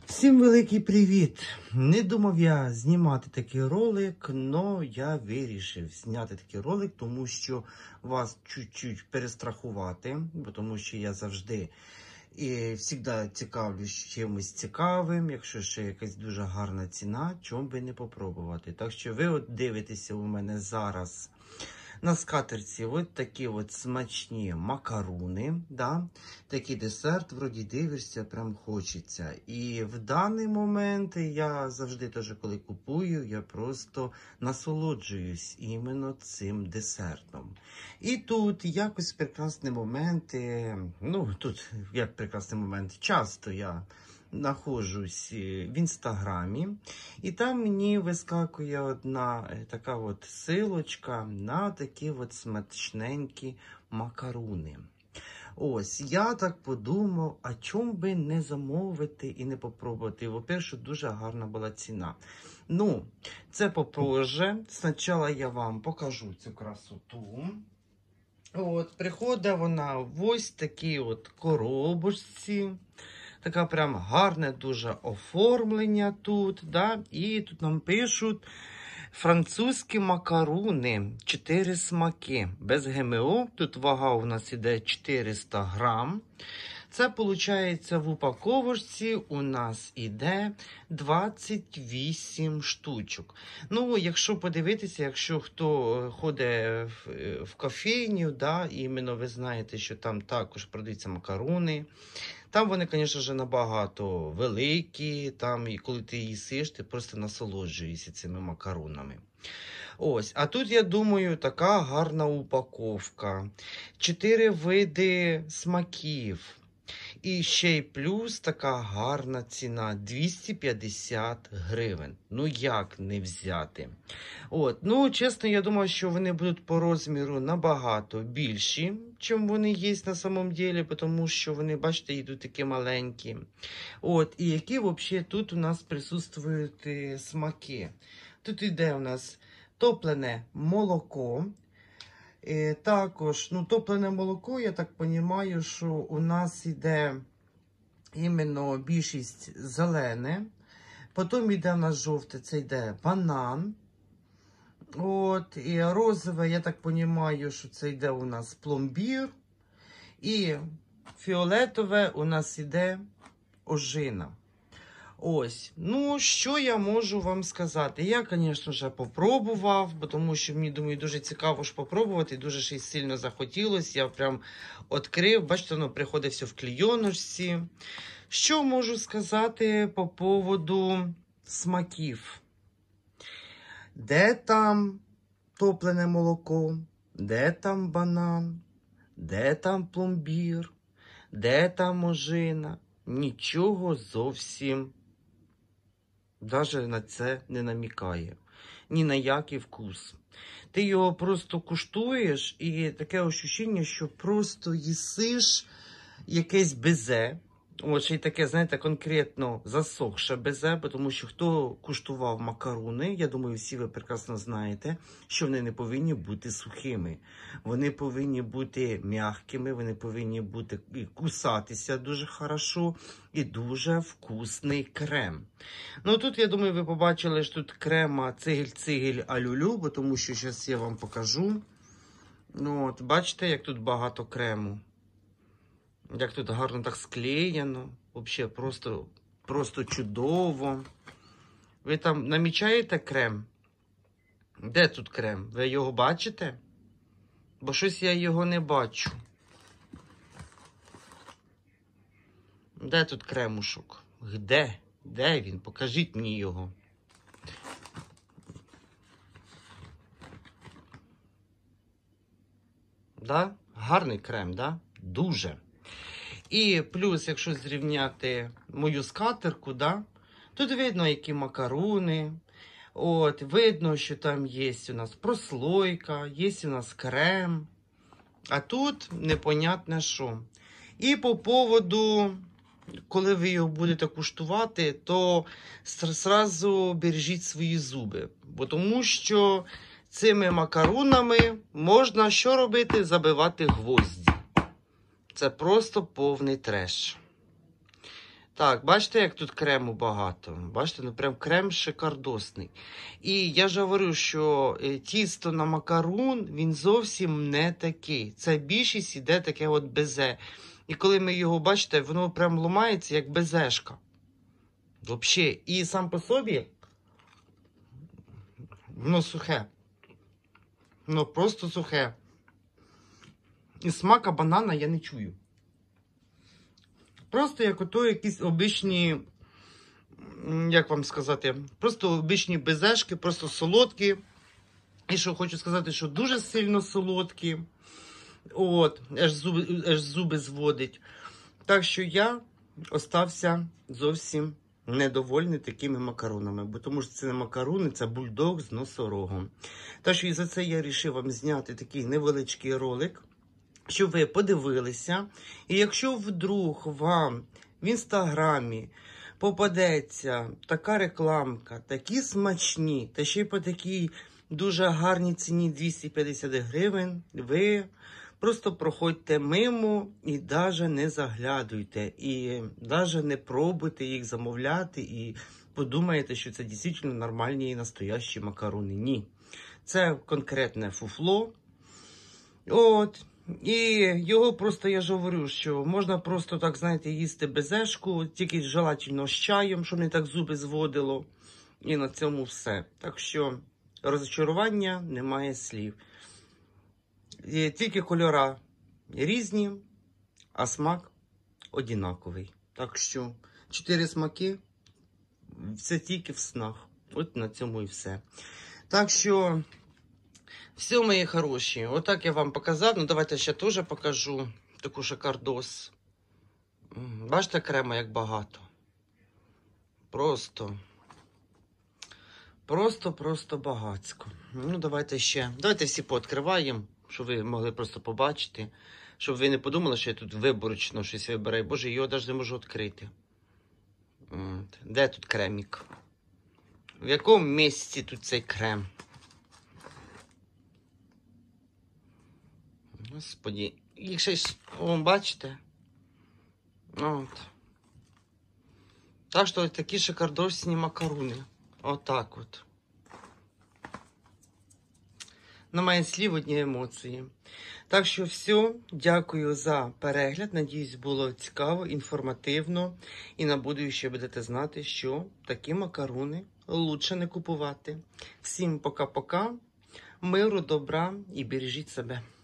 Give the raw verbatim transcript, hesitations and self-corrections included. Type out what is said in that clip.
Всім великий привіт! Не думав я знімати такий ролик, але я вирішив зняти такий ролик, тому що вас чуть-чуть перестрахувати, бо тому що я завжди і завжди цікавлюсь чимось цікавим, якщо ще якась дуже гарна ціна, чому би не попробувати. Так що ви от дивитеся у мене зараз на скатерці от такі от смачні макаруни, да? Такий десерт, вроді дивишся, прям хочеться. І в даний момент я завжди теж, коли купую, я просто насолоджуюсь іменно цим десертом. І тут якось прекрасні моменти, ну тут як прекрасний момент, часто я знаходжусь в інстаграмі, і там мені вискакує одна така от силочка на такі от смачненькі макаруни. Ось, я так подумав, а чому би не замовити і не попробувати? По-перше, дуже гарна була ціна. Ну, це попозже. Спочатку я вам покажу цю красоту. От, приходить вона в ось такій от коробочці. Така прям гарне дуже оформлення тут, да? І тут нам пишуть французькі макаруни, чотири смаки, без ГМО, тут вага у нас іде чотириста грам. Це, виходить, в упаковочці у нас іде двадцять вісім штучок. Ну, якщо подивитися, якщо хто ходить в, в кофейню, да, іменно ви знаєте, що там також продаються макаруни. Там вони, звісно ж, набагато великі, там, і коли ти їсиш, ти просто насолоджуєшся цими макаронами. Ось, а тут, я думаю, така гарна упаковка. Чотири види смаків. І ще й плюс така гарна ціна – двісті п'ятдесят гривень. Ну, як не взяти? От, ну, чесно, я думаю, що вони будуть по розміру набагато більші, чим вони є на самом деле, тому що вони, бачите, йдуть такі маленькі. От, і які взагалі тут у нас присутствують смаки? Тут йде у нас топлене молоко. І також, ну, топлене молоко, я так розумію, що у нас йде іменно більшість зелене. Потім йде у нас жовте, це йде банан. От, і розове, я так розумію, що це йде у нас пломбір. І фіолетове у нас йде ожина. Ось, ну, що я можу вам сказати? Я, звісно ж, попробував, бо тому що мені, думаю, дуже цікаво ж попробувати, дуже ж і сильно захотілося. Я прям відкрив, бачите, воно приходить все в клейоночці. Що можу сказати по поводу смаків? Де там топлене молоко? Де там банан? Де там пломбір? Де там ожина? Нічого зовсім навіть на це не намікає. Ні на який вкус. Ти його просто куштуєш, і таке ощущення, що просто їсиш якесь безе. От ще й таке, знаєте, конкретно засохше безе, тому що хто куштував макаруни, я думаю, всі ви прекрасно знаєте, що вони не повинні бути сухими. Вони повинні бути м'якими, вони повинні бути і кусатися дуже хорошо, і дуже вкусний крем. Ну тут, я думаю, ви побачили, що тут крема цигель-цигель алюлю, бо тому що зараз я вам покажу. Ну от, бачите, як тут багато крему. Як тут гарно так склеєно. Взагалі просто, просто чудово. Ви там намічаєте крем? Де тут крем? Ви його бачите? Бо щось я його не бачу. Де тут кремушок? Де? Де він? Покажіть мені його. Да? Гарний крем, да? Дуже. І плюс, якщо зрівняти мою скатерку, да, тут видно, які макаруни. От, видно, що там є у нас прослойка, є у нас крем. А тут непонятне що. І по поводу, коли ви його будете куштувати, то зразу бережіть свої зуби. Бо тому що цими макарунами можна що робити? Забивати гвозді. Це просто повний треш. Так, бачите, як тут крему багато? Бачите, ну прям крем шикардосний. І я ж говорю, що е, тісто на макарон, він зовсім не такий. Це більшість іде таке от безе. І коли ми його бачите, воно прям ломається, як безешка. Взагалі. І сам по собі, воно сухе. Воно просто сухе. І смака банана я не чую. Просто як ото якісь обичні, як вам сказати, просто обичні безешки, просто солодкі. І що хочу сказати, що дуже сильно солодкі. От, аж зуби, аж зуби зводить. Так що я остався зовсім недовольний такими макаронами. Бо тому що це не макарони, це бульдог з носорогом. Так що і за це я вирішив вам зняти такий невеличкий ролик, щоб ви подивилися. І якщо вдруг вам в інстаграмі попадеться така рекламка, такі смачні, та ще й по такій дуже гарній ціні двісті п'ятдесят гривень, ви просто проходьте мимо і навіть не заглядуйте, і навіть не пробуйте їх замовляти і подумаєте, що це дійсно нормальні і настоящі макарони. Ні. Це конкретне фуфло. От. І його просто, я ж говорю, що можна просто так, знаєте, їсти безешку, тільки желательно з чаєм, щоб не так зуби зводило. І на цьому все. Так що розчарування немає слів. І тільки кольори різні, а смак однаковий. Так що чотири смаки, все тільки в снах. От на цьому і все. Так що все, мої хороші, отак я вам показав. Ну, давайте ще теж покажу таку шикардос. Бачите, крема як багато. Просто, просто-просто багацько. Ну, давайте ще. Давайте всі пооткриваємо, щоб ви могли просто побачити. Щоб ви не подумали, що я тут виборочно щось вибираю. Боже, його навіть не можу відкрити. От. Де тут кремік? В якому місці тут цей крем? Господі, їх ще й, о, бачите? От. Так що ось такі шикардосні макаруни. Отак от. Немає слів, одні емоції. Так що все, дякую за перегляд. Надіюсь, було цікаво, інформативно. І на будущее будете знати, що такі макаруни лучше не купувати. Всім пока-пока, миру, добра і бережіть себе.